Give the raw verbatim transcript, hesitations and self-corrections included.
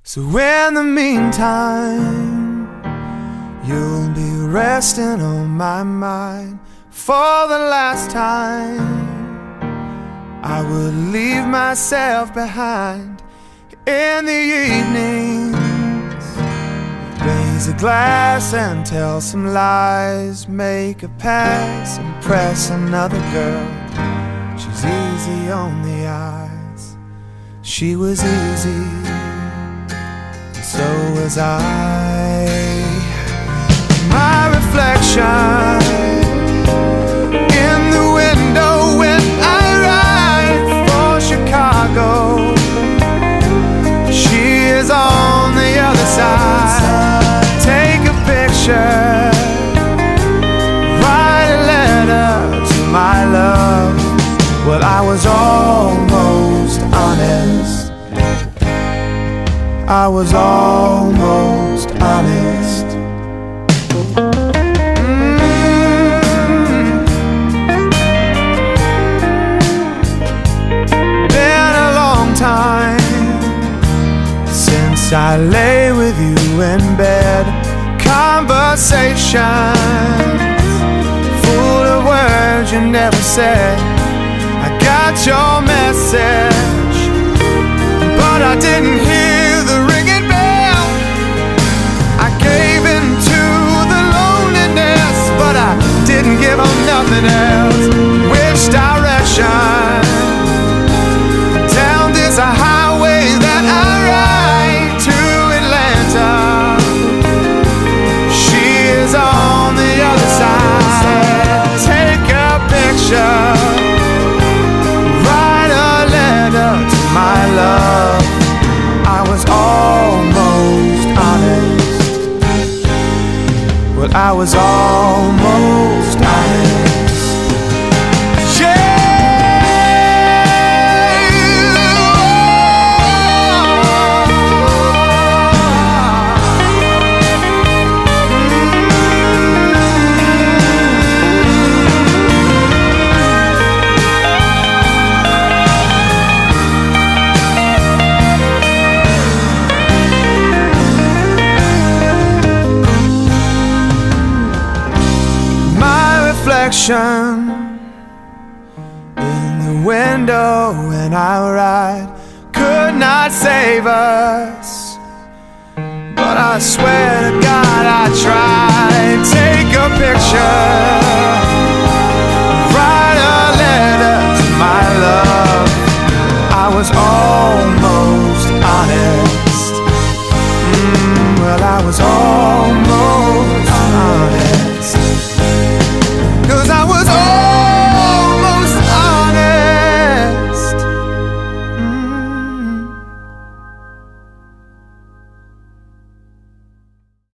So in the meantime, you'll be resting on my mind. For the last time, I would leave myself behind. In the evenings, raise a glass and tell some lies. Make a pass, impress another girl. She's easy on the eyes. She was easy, so was I. My reflection in the window when I ride for Chicago. She is on the other side. Take a picture, write a letter to my love. Well, I was almost honest. I was almost honest. Mm. Been a long time since I lay with you in bed. Conversations full of words you never said. I got your message, but I didn't hear the ringing bell. I gave in to the loneliness, but I didn't give them nothing else. Which direction? Down this highway that I ride to Atlanta. She is on the other side. Take a picture, write a letter to my love. I was almost honest. Well, I was almost honest. Yeah. In the window when I ride could not save us, but I swear to God I tried. Take a picture,